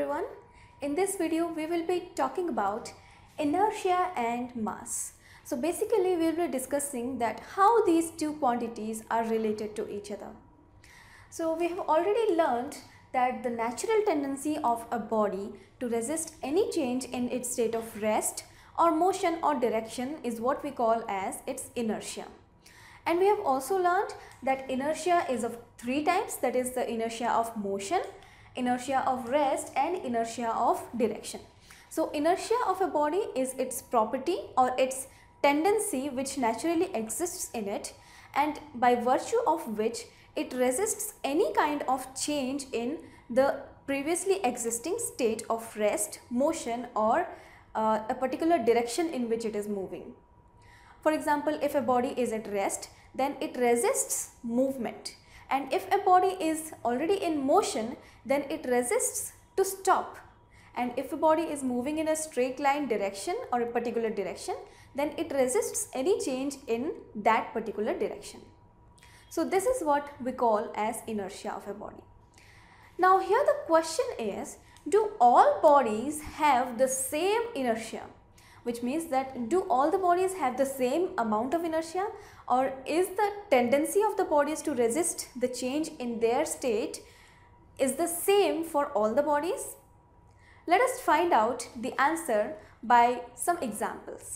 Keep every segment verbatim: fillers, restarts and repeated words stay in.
everyone. In this video we will be talking about inertia and mass. So basically we will be discussing that how these two quantities are related to each other. So we have already learned that the natural tendency of a body to resist any change in its state of rest or motion or direction is what we call as its inertia. And we have also learned that inertia is of three types, that is the inertia of motion, inertia of rest and inertia of direction. So inertia of a body is its property or its tendency which naturally exists in it, and by virtue of which it resists any kind of change in the previously existing state of rest, motion or uh, a particular direction in which it is moving. For example, if a body is at rest, then it resists movement, and if a body is already in motion, then it resists to stop, and if a body is moving in a straight line direction or a particular direction, then it resists any change in that particular direction. So this is what we call as inertia of a body. Now here the question is, do all bodies have the same inertia? Which means that do all the bodies have the same amount of inertia, or is the tendency of the bodies to resist the change in their state is the same for all the bodies? Let us find out the answer by some examples.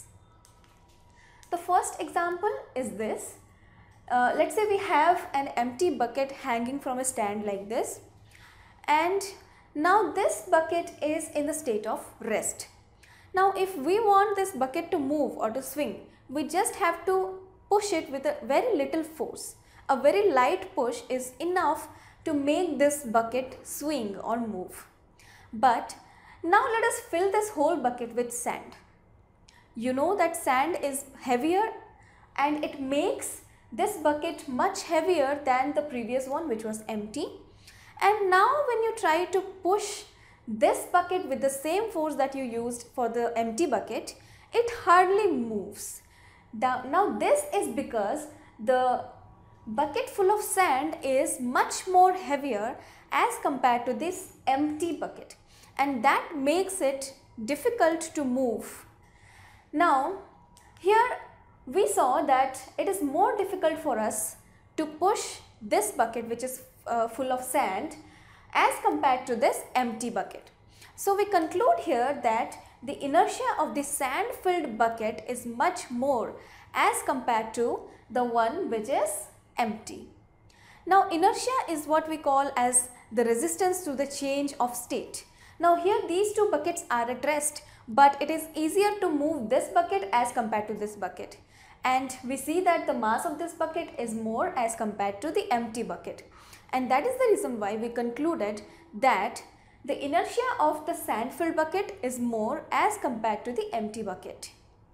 The first example is this. Uh, let's say we have an empty bucket hanging from a stand like this, and now this bucket is in the state of rest. Now if we want this bucket to move or to swing, we just have to push it with a very little force. A very light push is enough to make this bucket swing or move. But now let us fill this whole bucket with sand. You know that sand is heavier and it makes this bucket much heavier than the previous one which was empty. And now when you try to push this bucket with the same force that you used for the empty bucket, it hardly moves. Now this is because the bucket full of sand is much more heavier as compared to this empty bucket, and that makes it difficult to move. Now here we saw that it is more difficult for us to push this bucket which is uh, full of sand as compared to this empty bucket. So we conclude here that the inertia of the sand filled bucket is much more as compared to the one which is empty. Now inertia is what we call as the resistance to the change of state. Now here these two buckets are at rest, but it is easier to move this bucket as compared to this bucket, and we see that the mass of this bucket is more as compared to the empty bucket. And that is the reason why we concluded that the inertia of the sand filled bucket is more as compared to the empty bucket.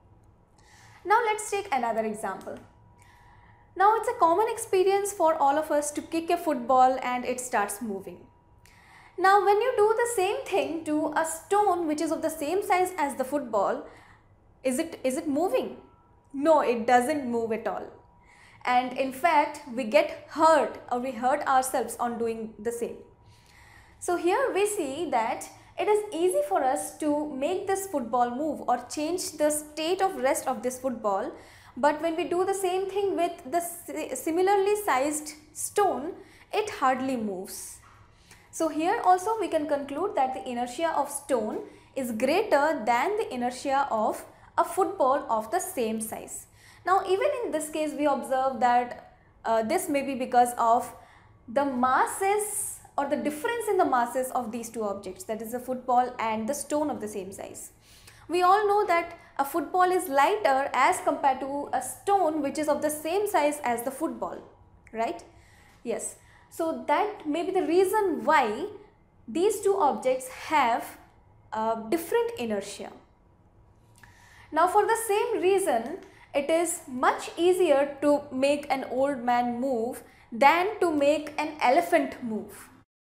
Now let's take another example. Now it's a common experience for all of us to kick a football and it starts moving. Now when you do the same thing to a stone which is of the same size as the football, is it, is it moving? No, it doesn't move at all. And in fact we get hurt or we hurt ourselves on doing the same. So here we see that it is easy for us to make this football move or change the state of rest of this football, but when we do the same thing with the similarly sized stone, it hardly moves. So here also we can conclude that the inertia of stone is greater than the inertia of a football of the same size. Now even in this case we observe that uh, this may be because of the masses or the difference in the masses of these two objects, that is the football and the stone of the same size. We all know that a football is lighter as compared to a stone which is of the same size as the football, right? Yes. So that may be the reason why these two objects have uh, different inertia. Now for the same reason, it is much easier to make an old man move than to make an elephant move,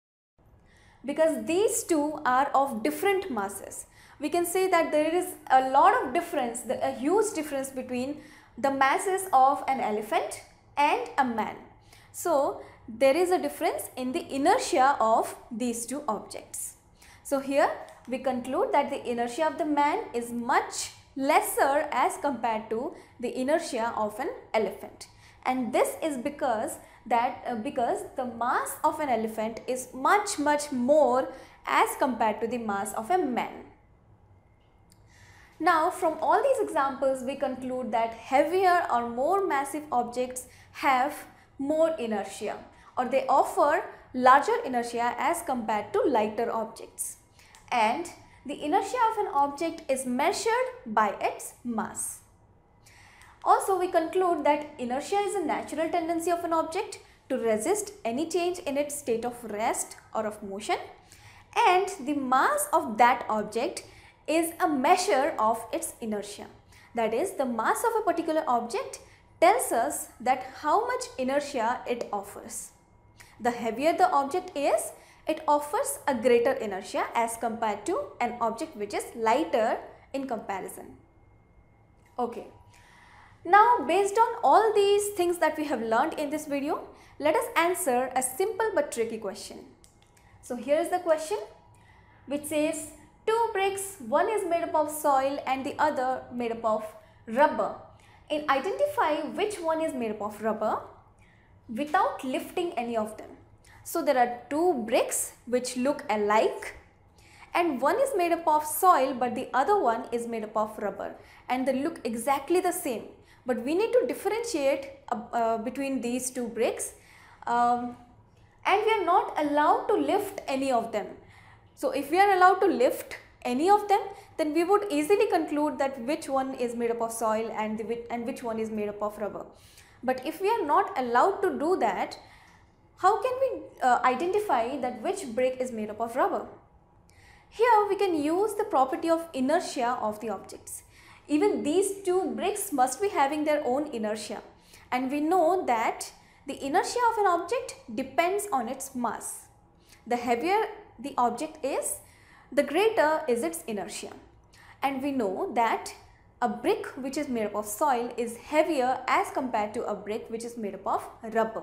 because these two are of different masses. We can say that there is a lot of difference, a huge difference between the masses of an elephant and a man. So there is a difference in the inertia of these two objects. So here we conclude that the inertia of the man is much lesser as compared to the inertia of an elephant. And this is because that uh, because the mass of an elephant is much much more as compared to the mass of a man. Now from all these examples we conclude that heavier or more massive objects have more inertia, or they offer larger inertia as compared to lighter objects, and the inertia of an object is measured by its mass. Also we conclude that inertia is a natural tendency of an object to resist any change in its state of rest or of motion, and the mass of that object is a measure of its inertia. That is, the mass of a particular object tells us that how much inertia it offers. The heavier the object is, it offers a greater inertia as compared to an object which is lighter in comparison. Okay. Now based on all these things that we have learned in this video, let us answer a simple but tricky question. So here is the question, which says two bricks, one is made up of soil and the other made up of rubber. And identify which one is made up of rubber without lifting any of them. So there are two bricks which look alike, and one is made up of soil but the other one is made up of rubber, and they look exactly the same. But we need to differentiate uh, uh, between these two bricks, um, and we are not allowed to lift any of them. So if we are allowed to lift any of them, then we would easily conclude that which one is made up of soil and, the, and which one is made up of rubber. But if we are not allowed to do that, how can we uh, identify that which brick is made up of rubber? Here we can use the property of inertia of the objects. Even these two bricks must be having their own inertia, and we know that the inertia of an object depends on its mass. The heavier the object is, the greater is its inertia. And we know that a brick which is made up of soil is heavier as compared to a brick which is made up of rubber.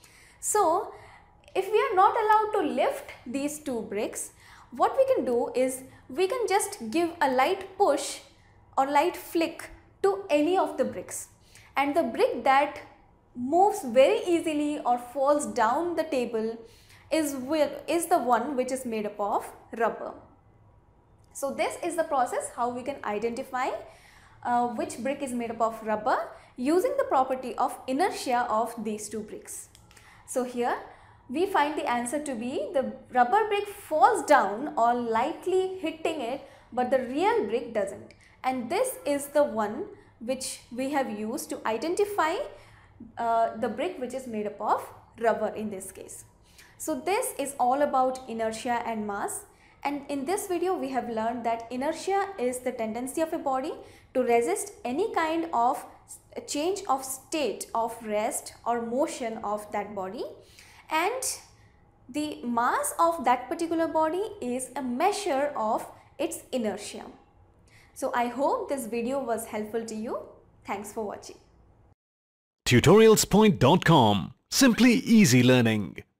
So if we are not allowed to lift these two bricks, what we can do is we can just give a light push or light flick to any of the bricks, and the brick that moves very easily or falls down the table is, is the one which is made up of rubber. So this is the process how we can identify uh, which brick is made up of rubber using the property of inertia of these two bricks. So here we find the answer to be the rubber brick falls down or lightly hitting it, but the real brick doesn't. And this is the one which we have used to identify uh, the brick which is made up of rubber in this case. So this is all about inertia and mass, and in this video we have learned that inertia is the tendency of a body to resist any kind of change of state of rest or motion of that body, and the mass of that particular body is a measure of its inertia. So I hope this video was helpful to you. Thanks for watching. Tutorials point dot com. Simply easy learning.